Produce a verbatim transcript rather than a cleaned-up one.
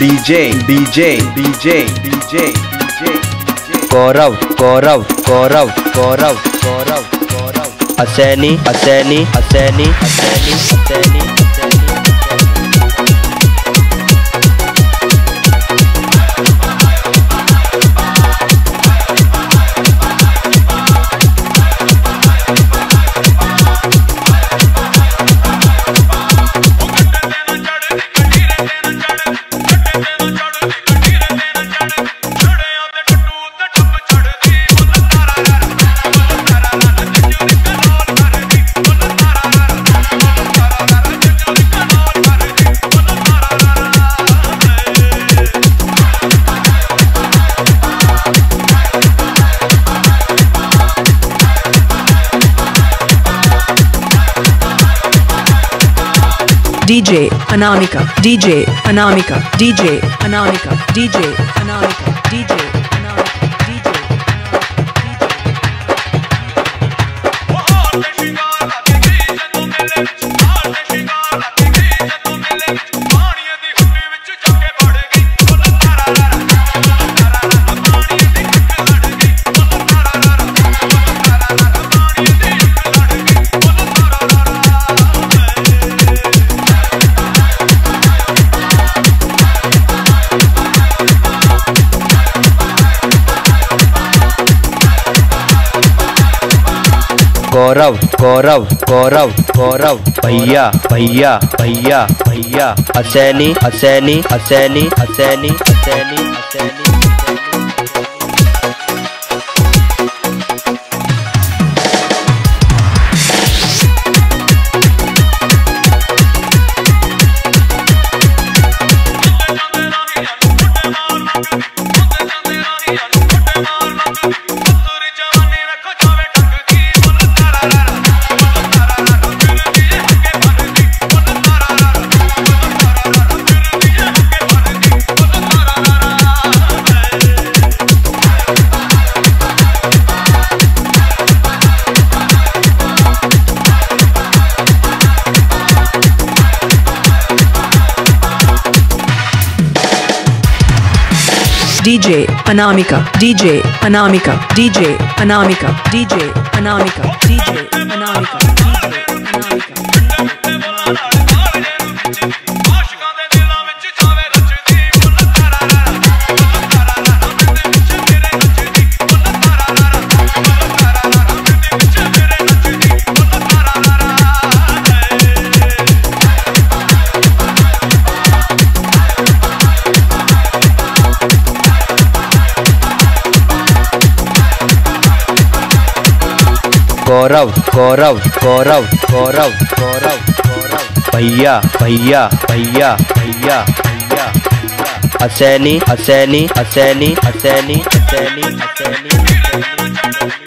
DJ DJ DJ DJ Gaurav Gaurav Gaurav Gaurav Gaurav Gaurav असैनी असैनी असैनी असैनी असैनी D J Anamika, D J Anamika, D J Anamika, D J Anamika, D J Anamika, D J Gaurav Gaurav Gaurav Gaurav भैया भैया भैया भैया असैनी असैनी असैनी असैनी असैनी असैनी D J Anamika, D J Anamika, D J Anamika, D J Anamika, D J Anamika, गौरव गौरव गौरव गौरव गौरव गौरव भैया भैया भैया भैया भैया असैनी असैनी असैनी असैनी असैनी असैनी